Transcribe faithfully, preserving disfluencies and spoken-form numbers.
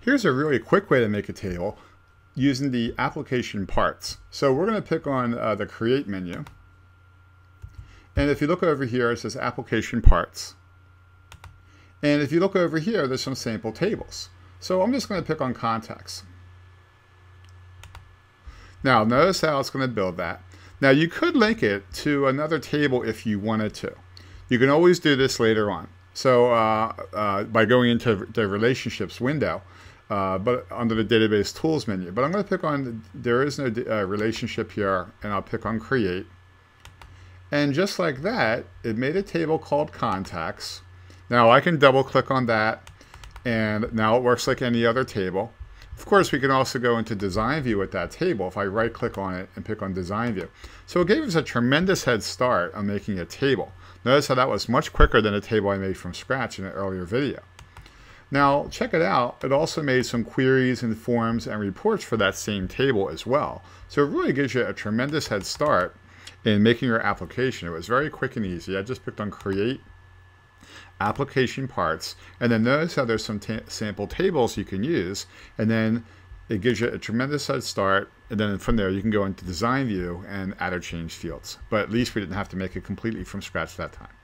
Here's a really quick way to make a table using the application parts. So we're going to pick on uh, the Create menu. And if you look over here, it says Application Parts. And if you look over here, there's some sample tables. So I'm just going to pick on Contacts. Now notice how it's going to build that. Now you could link it to another table if you wanted to. You can always do this later on. So uh, uh, by going into the Relationships window, uh, but under the Database Tools menu. But I'm going to pick on, there is no uh, relationship here, and I'll pick on Create. And just like that, it made a table called Contacts. Now I can double click on that, and now it works like any other table. Of course, we can also go into Design View with that table if I right click on it and pick on Design View. So it gave us a tremendous head start on making a table. Notice how that was much quicker than a table I made from scratch in an earlier video. Now check it out, it also made some queries and forms and reports for that same table as well. So it really gives you a tremendous head start in making your application. It was very quick and easy. I just picked on Create, Application Parts, and then notice how there's some ta sample tables you can use, and then it gives you a tremendous head start, and then from there you can go into Design View and add or change fields. But at least we didn't have to make it completely from scratch that time.